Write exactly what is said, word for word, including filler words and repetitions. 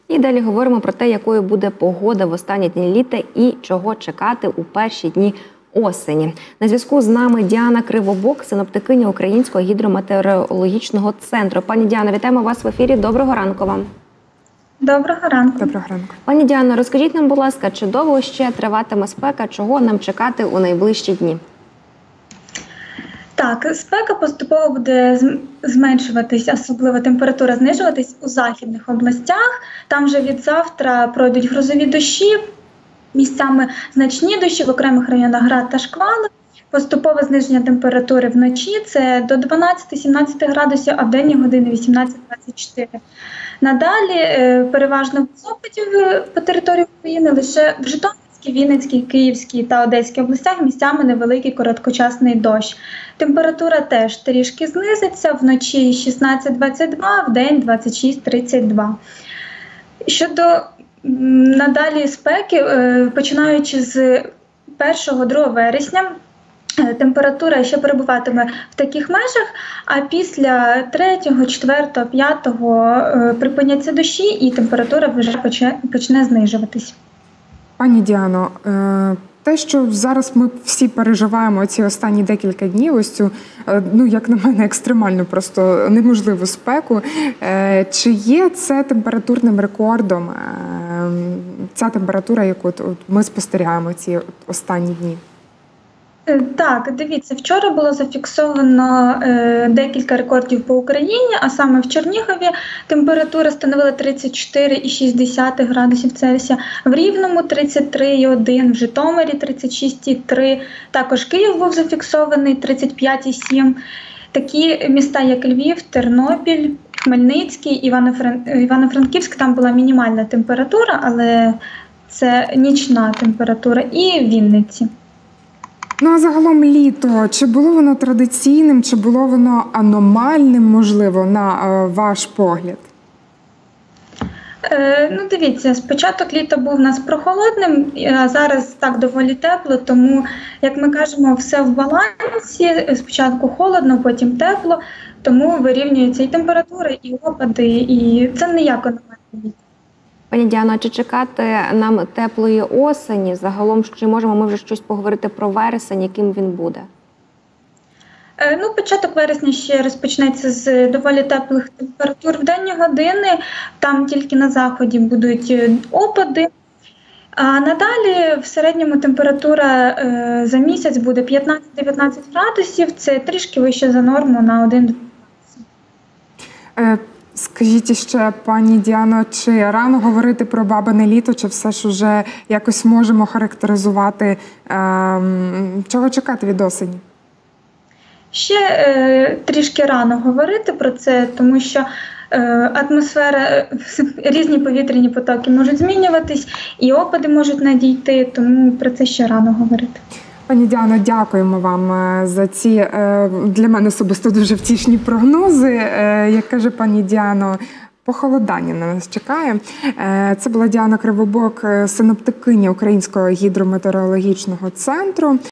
І далі говоримо про те, якою буде погода в останні дні літа і чого чекати у перші дні осені. На зв'язку з нами Діана Кривобок, синоптикиня Українського гідрометеорологічного центру. Пані Діано, вітаємо вас в ефірі. Доброго ранку вам. Доброго ранку. Доброго ранку. Пані Діано, розкажіть нам, будь ласка, чи довго ще триватиме спека, чого нам чекати у найближчі дні? Так, спека поступово буде зменшуватись, особливо температура знижуватись у західних областях. Там вже від завтра пройдуть грозові дощі, місцями значні дощі, в окремих районах град та шквали. Поступове зниження температури вночі – це до дванадцяти-сімнадцяти градусів, а в денні години вісімнадцять-двадцять чотири. Надалі переважно без опадів по території України, лише в Житомирській, Вінницькій, Київській та Одеській областях місцями невеликий короткочасний дощ. Температура теж трішки знизиться, вночі шістнадцять-двадцять два, в день двадцять шість-тридцять два. Щодо надалі спеки, починаючи з першого-другого вересня, температура ще перебуватиме в таких межах, а після третього, четвертого, п'ятого припиняться дощі і температура вже почне, почне знижуватись. Пані Діано, те, що зараз ми всі переживаємо ці останні декілька днів, ось цю, ну, як на мене, екстремальну, просто неможливу спеку, чи є це температурним рекордом, ця температура, яку ми спостерігаємо ці останні дні? Так, дивіться, вчора було зафіксовано е, декілька рекордів по Україні, а саме в Чернігові температура становила тридцять чотири цілих шість десятих градусів Цельсія, в Рівному тридцять три цілих один, в Житомирі тридцять шість цілих три, також Київ був зафіксований тридцять п'ять цілих сім. Такі міста, як Львів, Тернопіль, Хмельницький, Івано-Франківськ, там була мінімальна температура, але це нічна температура, і в Вінниці. Ну, а загалом літо, чи було воно традиційним, чи було воно аномальним, можливо, на е, ваш погляд? Е, ну, дивіться, спочаток літа був у нас прохолодним, а зараз так доволі тепло, тому, як ми кажемо, все в балансі. Спочатку холодно, потім тепло, тому вирівнюються і температури, і опади, і це ніяк аномальне літо. Пані Діано, чи чекати нам теплої осені? Загалом, чи можемо ми вже щось поговорити про вересень, яким він буде? Ну, початок вересня ще розпочнеться з доволі теплих температур в денні години. Там тільки на заході будуть опади. А надалі в середньому температура за місяць буде п'ятнадцять-дев'ятнадцять градусів. Це трішки вище за норму на один-два градуси. Скажіть ще, пані Діано, чи рано говорити про бабине літо, чи все ж уже якось можемо характеризувати, ем, чого чекати від осені? Ще е, трішки рано говорити про це, тому що е, атмосфера, різні повітряні потоки можуть змінюватись, і опади можуть надійти, тому про це ще рано говорити. Пані Діано, дякуємо вам за ці, для мене особисто, дуже втішні прогнози. Як каже пані Діано, похолодання на нас чекає. Це була Діана Кривобок, синоптикиня Українського гідрометеорологічного центру.